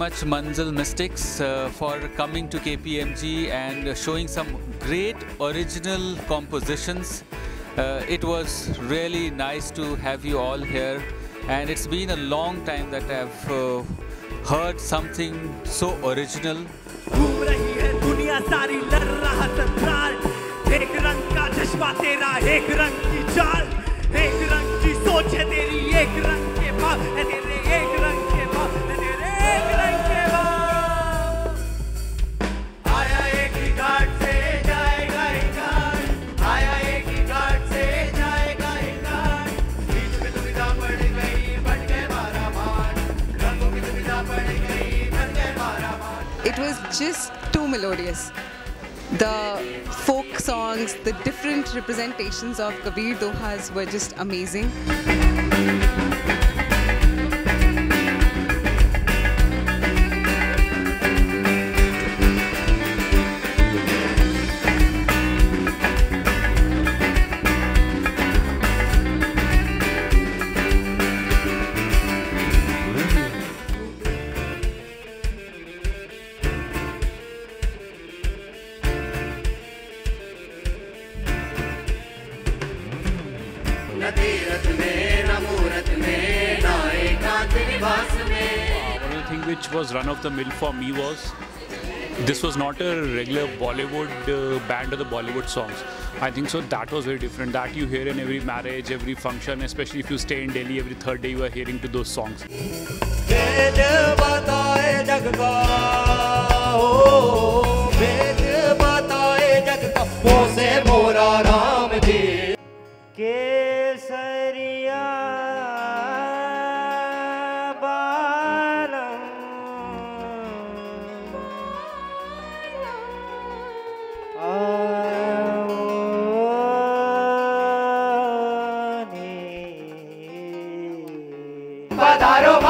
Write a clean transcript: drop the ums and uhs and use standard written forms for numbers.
much Manzil Mystics for coming to KPMG and showing some great original compositions. It was really nice to have you all here, and it's been a long time that I've heard something so original. घूम रही है दुनिया सारी लड़ रहा संसार, एक रंग का चश्मा तेरा, एक रंग की चाल, एक रंग की सोच है तेरी, एक रंग के बाप है तेरे, एक रंग के बाप है तेरे, एक रंग के बाप। आया एक ही घाट से जाएगा एक घाट, आया एक ही घाट से जाएगा एक घाट, बीच में दुविधा पड़ गई बन गए मारामार, रंगों की दुविधा पड़ गई बन गए मारामार। It was just too melodious. The folk songs, the different representations of Kabir Dohas were just amazing. One of the things which was run of the mill for me was this was not a regular Bollywood band or the Bollywood songs. I think so that was very different. That you hear in every marriage, every function, especially if you stay in Delhi, every third day you are hearing to those songs. केसरिया बालम पधारो